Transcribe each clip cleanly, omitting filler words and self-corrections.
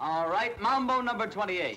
All right, Mambo number 28.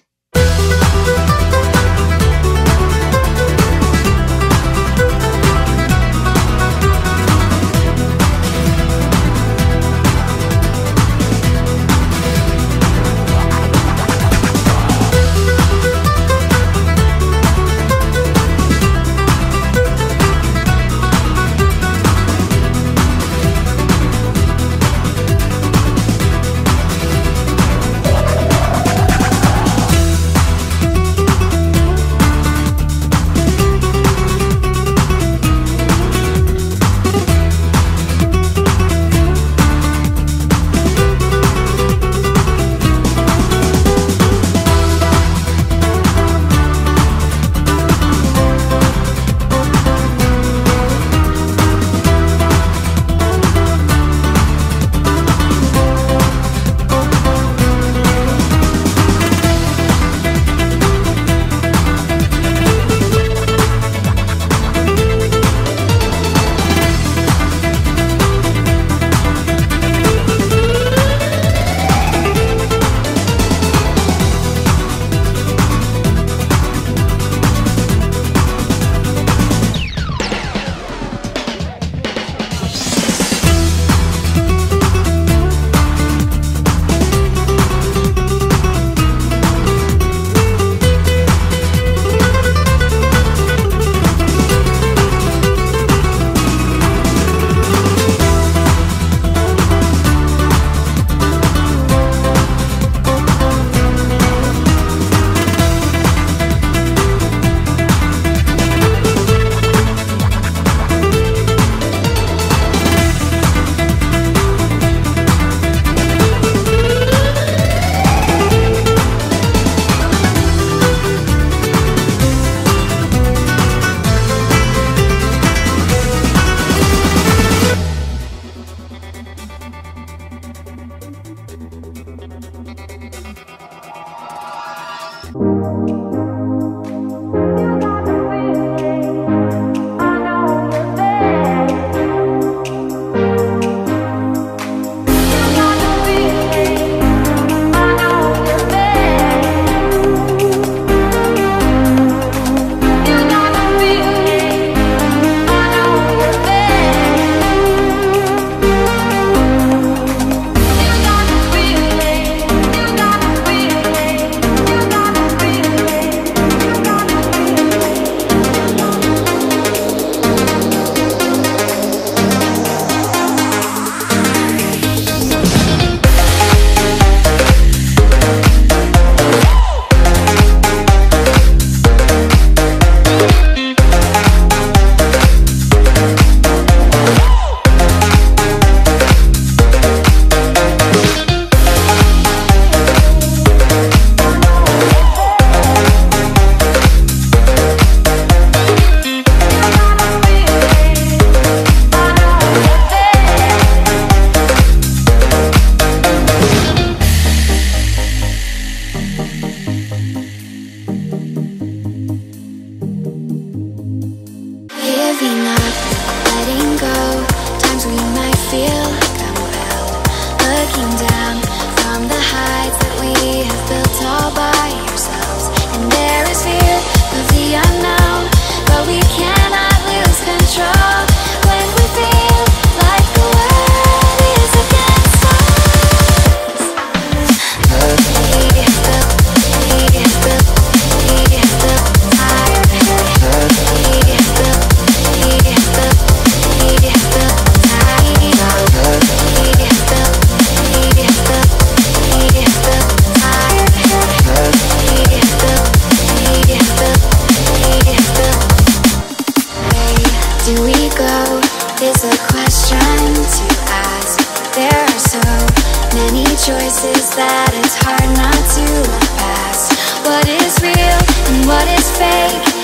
Giving up, letting go. Times we might feel like unwell. Looking down from the heights that we have built all by ourselves. And there is fear of the unknown, but we cannot lose control when we feel like the world is against us. Is a question to ask. There are so many choices that it's hard not to look past. What is real and what is fake?